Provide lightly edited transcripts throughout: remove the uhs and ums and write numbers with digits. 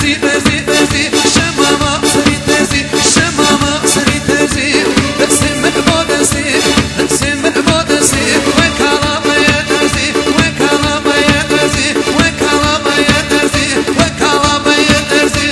برزي برزي برزي شمامة صري ترزي شمامة صري ترزي درسي مربو درسي درسي مربو درسي وكالامة يا درسي وكالامة يا درسي وكالامة يا درسي وكالامة يا درسي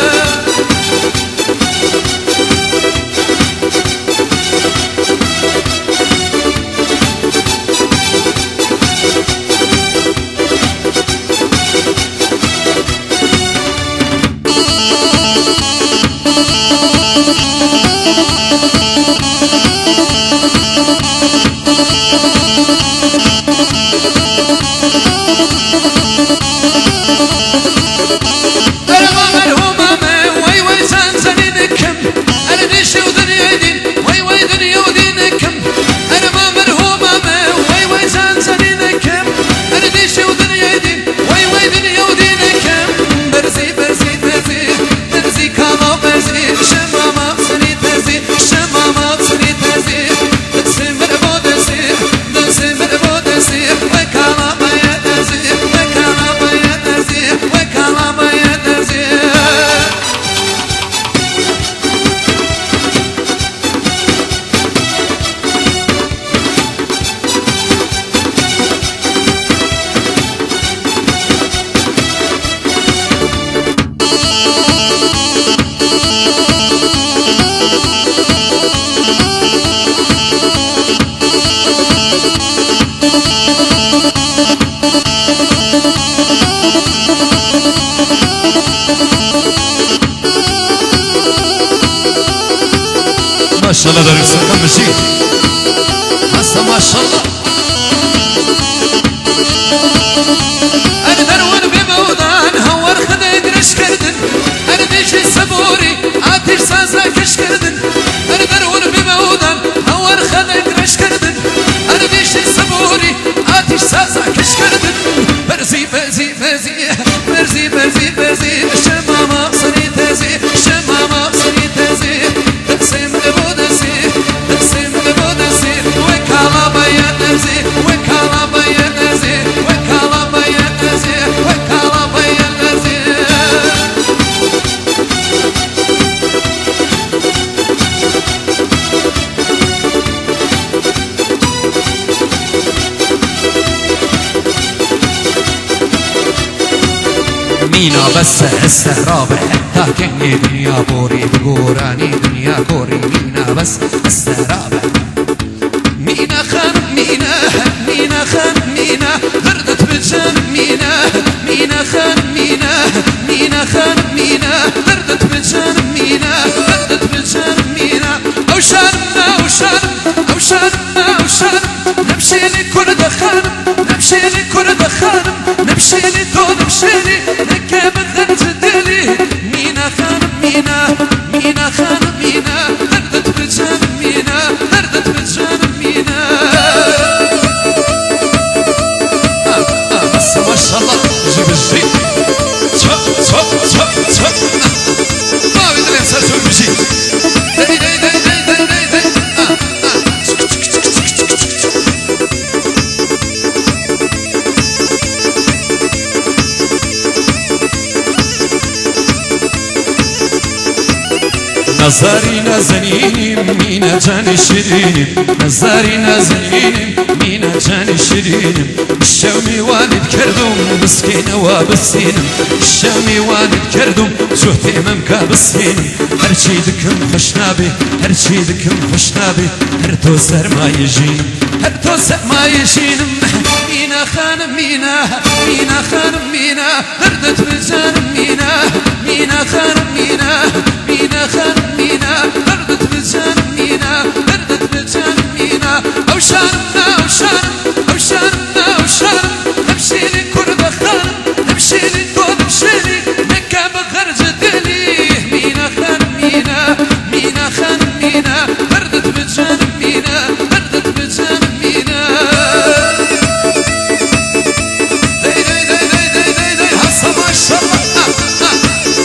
ما شاء الله دارك سلام مشي هسه ما شاء الله أنا درون بمودان هور خدك رش كردن أنا ديشي صبوري آتش سازا كش كردن أنا درون بمودان هور خدك رش كردن أنا ديشي صبوري آتش سازا كش كردن برزي برزي برزي برزي برزي برزي شمامة صري تزي شمامة صري تزي تقسم لبودسي تقسم لبودسي وكالامة يا درسي وكالامة يا درسي وكالامة يا درسي وكالامة يا درسي مينا بس السراب حتى كني دنيا بوري بقوراني دنيا كوري مينا بس السراب مينا خان مينا مينا خان مينا غردت بجان مينا مينا خان مينا مينا خان مينا غردت بجان مينا غردت بجان مينا أو شارنا أو شارم أو شارنا أو شارم نمشي لكرد خانم نمشي لكرد خانم نمشي لتو نمشي لكاب غرز دلي مينا خان مينا مينا خان مينا غردت بجان مينا غردت بجان مينا بس ما شاء الله جيب الجيب تفق تفق تفق تفق ما بدنا نسلسل بشي داي داي داي داي داي داي داي نظري نازنين مينا جاني شيرين نظري نازنين مينا جاني شيرين الشومي والد كردم مسكينة وبسينم الشومي والد كردم جهتي ممكا بسينم هرشي دكم خشنابي هرشي دكم خشنابي هرتو سر ما يجين هرتو سر ما يجينم مينا خان مينا مينا خان مينا هردت بجان مينا مينا خان مينا مينا خان مينا هردت بجان مينا هردت بجان مينا أو شارنا أو شارم أو شارنا أو شارم نمشي لكرد خانم نمشي لكو نمشي لكا بخرج دلي مينا خان مينا مينا خان مينا هردت بجان مينا هردت بجان مينا داي داي داي داي داي داي داي هصا ما شاء الله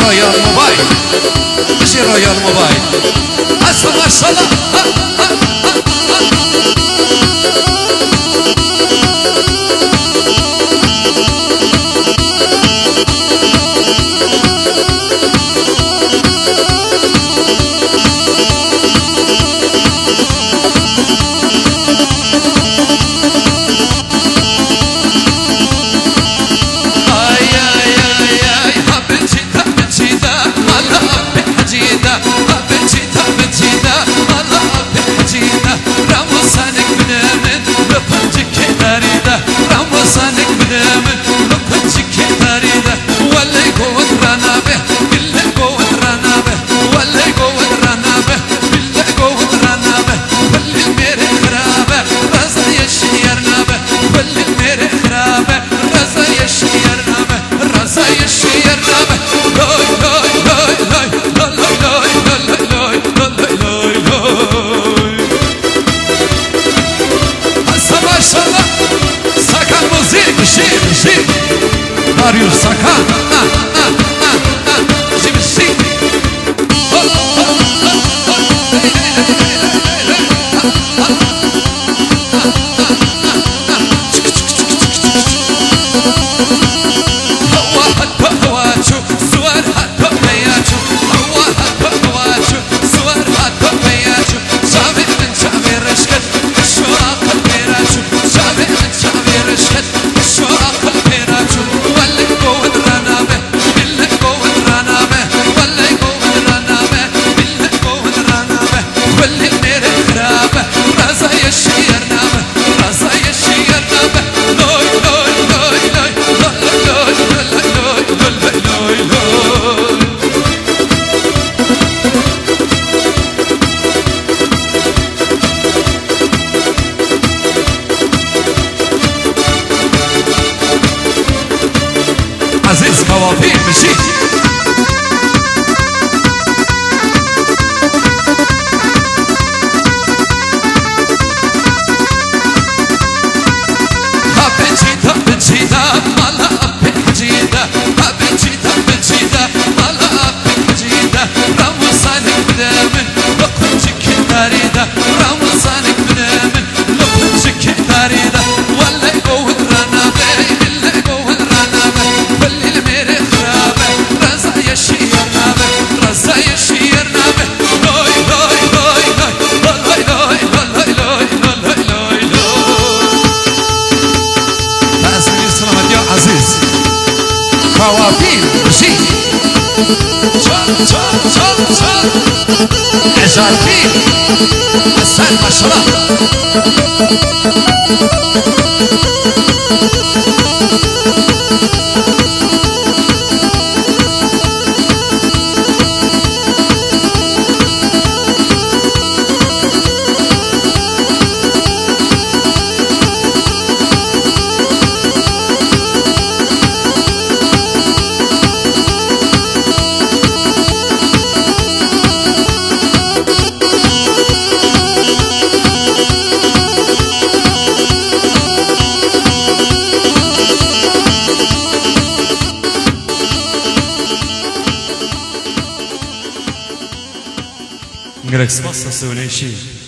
رويال موبايل ماشي رويال موبايل أصلا ما شاء الله Marius Sakan عزيز قوافين مشي قوافين مشي عجالفين حسان مشرب Greg Spassa, seu Neixi.